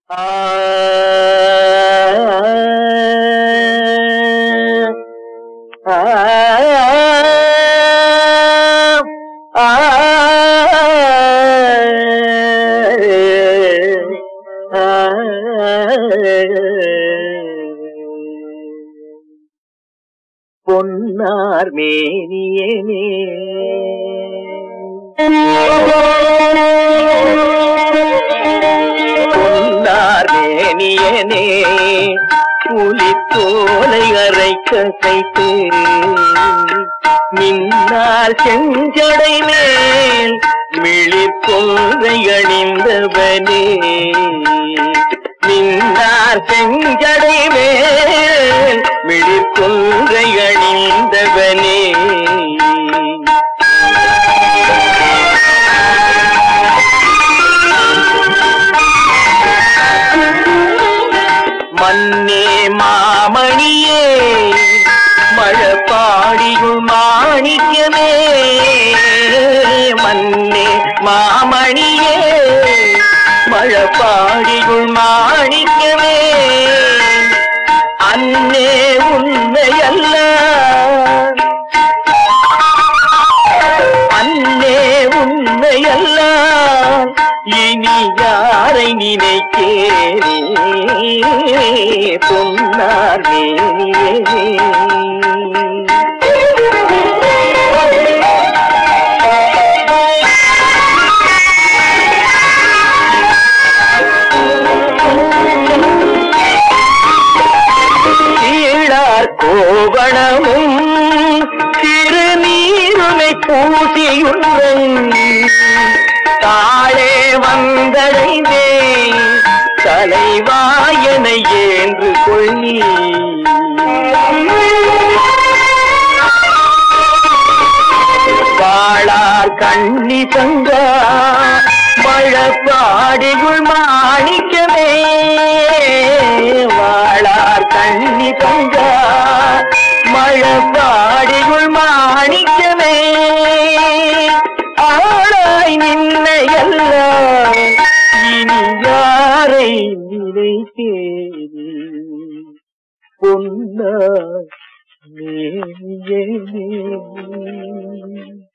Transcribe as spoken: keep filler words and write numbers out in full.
ஆ பொன்னார் மேனியனே பொன்னார் மேனியனே புலித்தோலை அரைக்க கைத்து மின்னார் செஞ்சடை மேல் மிளிர்கொன்றை அணிந்தவனே மின்னார் செஞ்சடை மேல் மிளிர்கொன்றை அணிந்தவனே மன்னே மாமணியே மழப்பாடியுள் மாணிக்கமே மன்னே மாமணியே மழப்பாடியுள் மாணிக்கமே அன்னே உண்மையல்ல அன்னே உண்மையல்ல இனி யாரை நினைக்கேனே பொன்னார் மேனியனே கீழார் கோவணமும் திருநீருமை பூசியுள்ளன் தாளே வந்தடைந்தே தலைவாயனை ஏன்று கொள்ளி வாழார் கண்ணி தங்க மழப்பாடியுள் மாணிக்கமே வாழார் கண்ணி தங்க மழப்பாடியுள் மாணிக்கமே ஆளாய் நின்னையல்ல இனி யாரை நினைத்தேனே பொன்னார் மேனியனே